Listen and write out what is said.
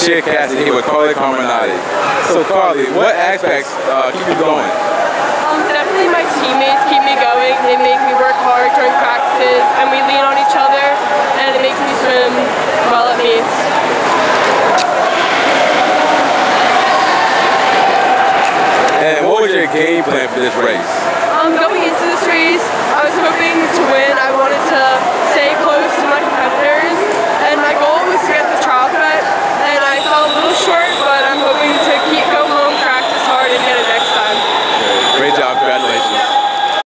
Shea Cassidy here with Carly Carminati. So Carly, what aspects keep you going? Definitely my teammates keep me going. They make me work hard during practices, and we lean on each other, and it makes me swim well at meets. And what was your game plan for this race? Going into this race, I was hoping to win. I wanted to